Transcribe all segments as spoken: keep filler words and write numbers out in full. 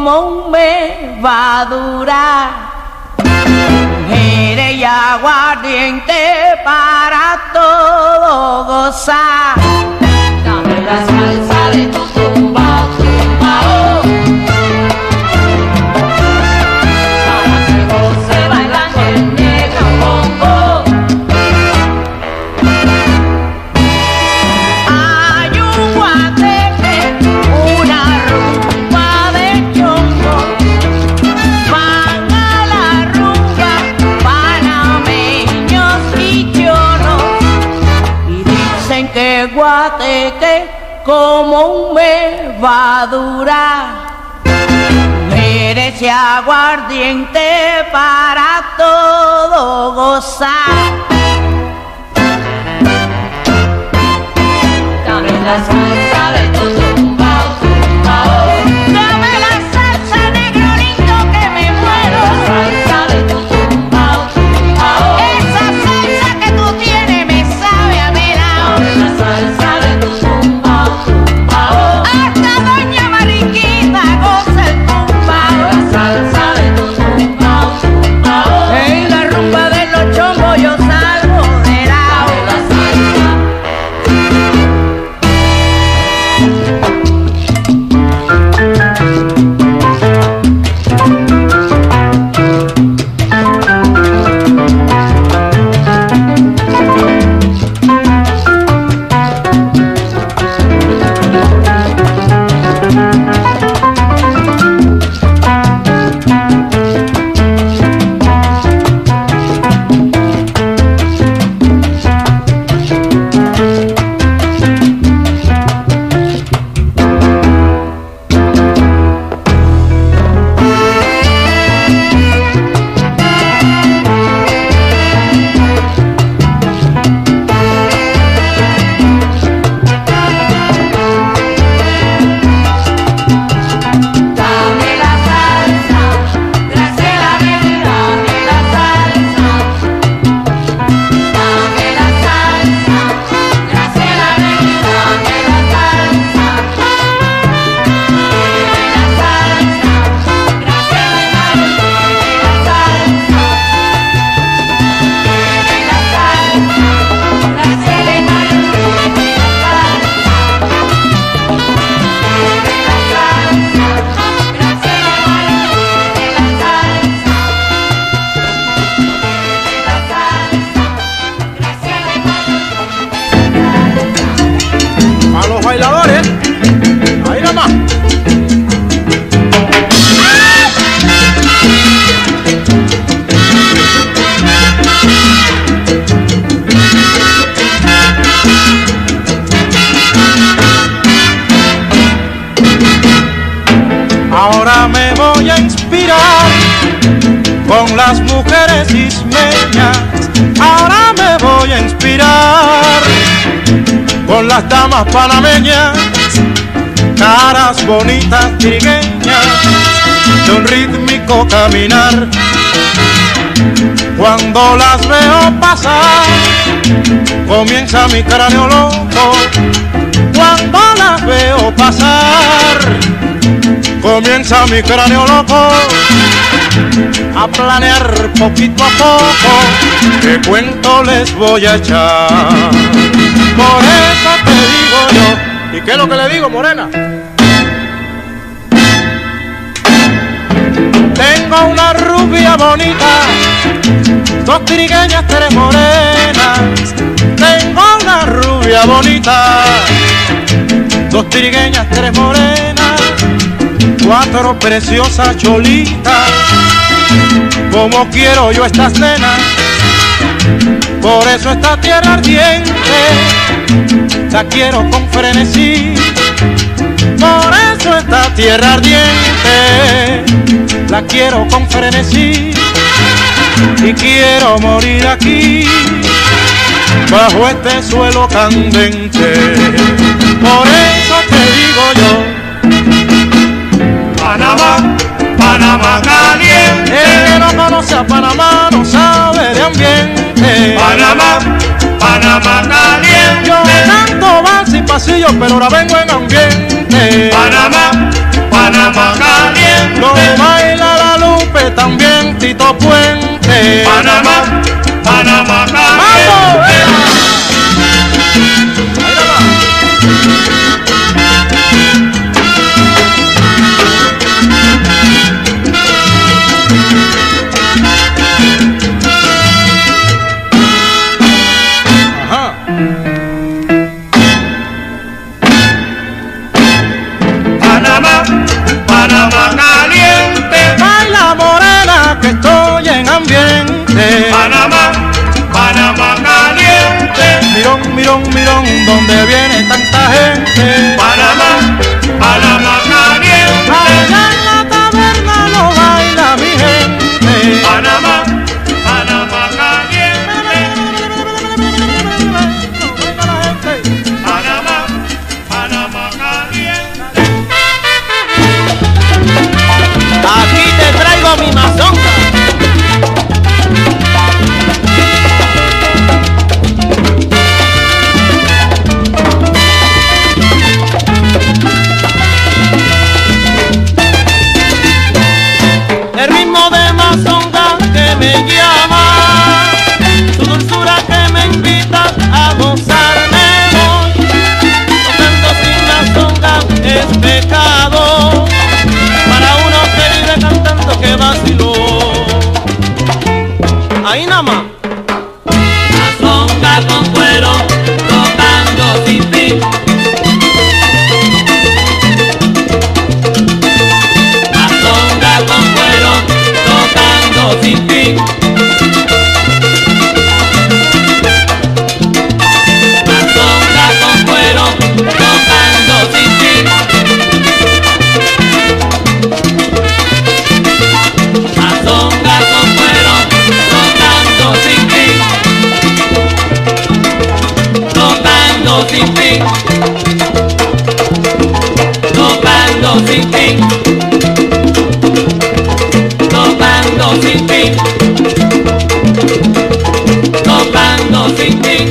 como un mes va a durar. Mujeres y aguardiente para todo gozar. Dame la salsa de tu tumbao, tumbao, para que goce bailando el negro bongo. Hay un guateque, una rumba de chongo, van a la rumba panameños y choros, y dicen que guateque como un mes va a durar. Mujeres y aguardiente para todo gozar. Dame la salsa de tu tumbao, tumbao, Dame la salsa, negrito, que me muero. la salsa de tu tumbao, tumbao, Esa salsa que tú tienes me sabe a melao. la salsa de tu tumbao, tumbao, Hasta doña Mariquita goza el tumbao. la salsa de tu tumbao, tumbao, En la rumba de los chongos yo salgo de lado. la salsa. Dame la salsa, Graciela Meli, dame la salsa. Dame la salsa, Graciela Meli, dame la salsa. Dame la salsa, Graciela Meli, dame la salsa. Dame la salsa, Graciela Meli, dame la salsa. Dame la salsa, Graciela Meli, dame la salsa. A los bailadores, ahí nada más. Ahora me voy a inspirar con las mujeres ismeñas. Ahora me voy a inspirar con las damas panameñas, caras bonitas trigueñas, de un rítmico caminar. Cuando las veo pasar, comienza mi cráneo loco. Cuando las veo pasar, comienza mi cráneo loco a planear poquito a poco qué cuento les voy a echar. Por eso te digo yo. ¿Y qué es lo que le digo, morena? Tengo una rubia bonita, dos trigueñas, tres morenas. Tengo una rubia bonita, dos trigueñas, tres morenas, cuatro preciosas cholitas. Como quiero yo estas nenas, por eso esta tierra ardiente la quiero con frenesí. Por eso esta tierra ardiente la quiero con frenesí. Y quiero morir aquí, bajo este suelo candente. Por eso te digo yo, Panamá, Panamá caliente. El que no conoce a Panamá no sabe de ambiente. Panamá, Panamá caliente. Yo canto vals y pasillo, pero ahora vengo en ambiente. Panamá, Panamá caliente. Lo baila la Lupe, también Tito Puente. Panamá, Panamá caliente. Panamá, Panamá caliente. Baila morena que estoy en ambiente. Panamá, Panamá caliente. Mirón, mirón, mirón, donde viene tanta gente. Panamá, Panamá caliente. Allá en la taberna lo baila mi gente. Panamá, Panamá caliente. Panamá, Panamá caliente. Aquí te traigo mi mazonga. El ritmo de mazonga que me llama, su dulzura que me invita a gozarme hoy. Tocando sin mazonga es pecado para uno que vive cantando que vaciló. Ahí nada más. Mazonga con cuero, tocando sin fin. Mazonga con cuero, tocando sin fin. Mazonga con cuero, tocando sin fin. Mazonga con cuero, tocando sin fin. Tocando sin fin. Tocando sin fin. Tocando sin fin. Tocando sin fin.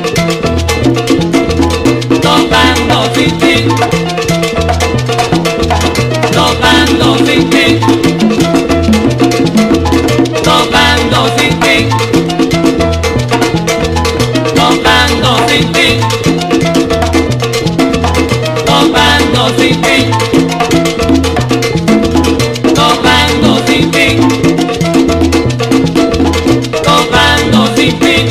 Tocando sin fin. Tocando sin fin. Tocando sin fin. Tocando sin fin. Tocando sin fin. Tocando sin fin. Tocando sin fin.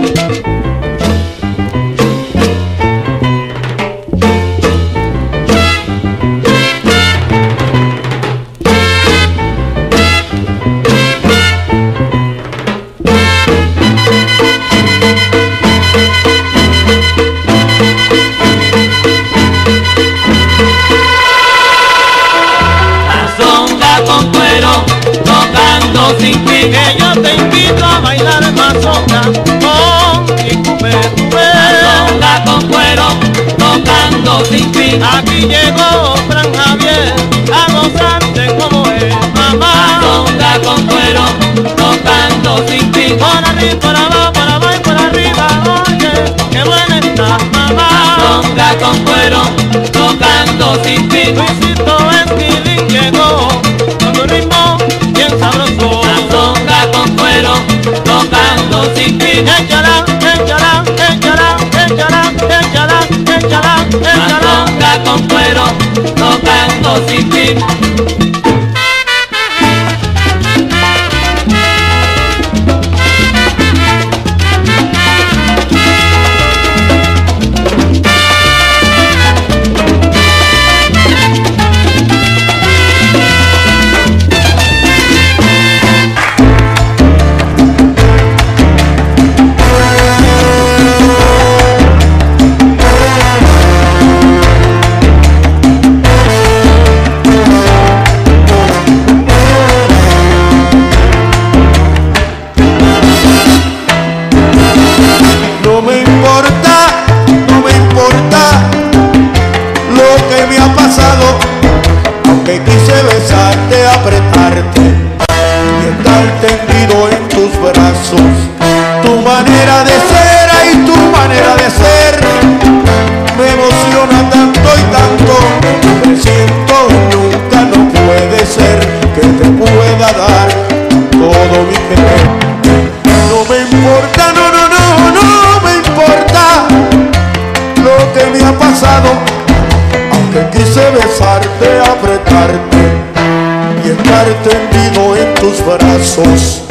Mazonga con cuero, tocando sin fin. Que yo te invito a bailar mazonga con mi cupe, cupe. Mazonga con cuero, tocando sin fin. Aquí llegó Fran Javier a gozarte como es mamá. Mazonga con cuero, tocando sin fin. Por arriba, por abajo, por abajo y por arriba, oye, qué buena está mamá. Mazonga con cuero, tocando sin fin. Luisito Esquilín llegó con un ritmo bien sabroso. Mazonga con cuero, tocando sin fin. Échala, échala, échala, échala, échala, échala, échala. Mazonga con cuero, tocando sin fin. Tu manera de ser, ay, tu manera de ser me emociona tanto y tanto, presiento nunca no puede ser. importa, no, no, no, no me importa lo que me ha pasado, aunque quise besarte, apretarte y estar tendido en tus brazos.